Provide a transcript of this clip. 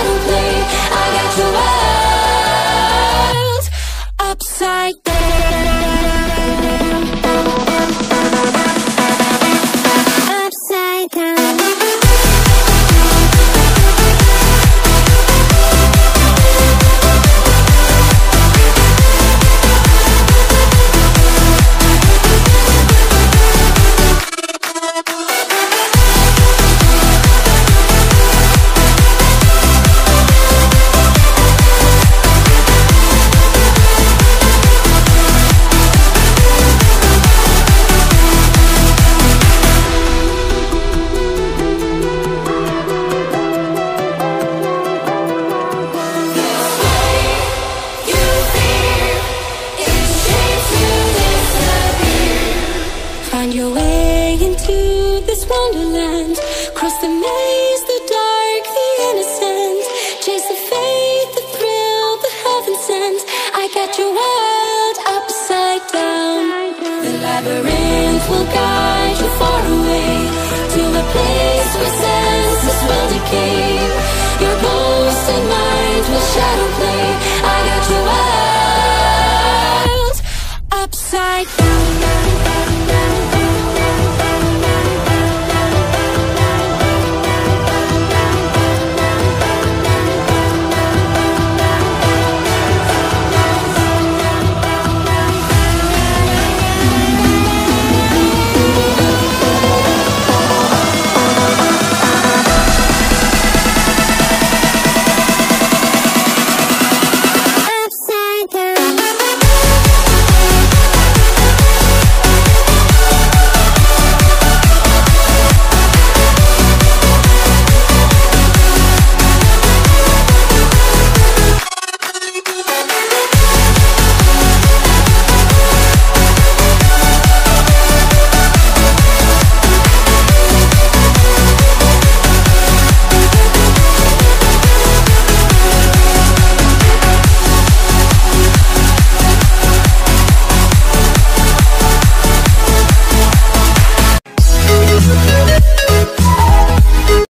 don't play. I got your world upside down. Upside down. Find your way into this wonderland. Cross the maze, the dark, the innocent. Chase the faith, the thrill, the heaven sent. I got your world upside down. The labyrinth will guide you far away to a place where senses will decay.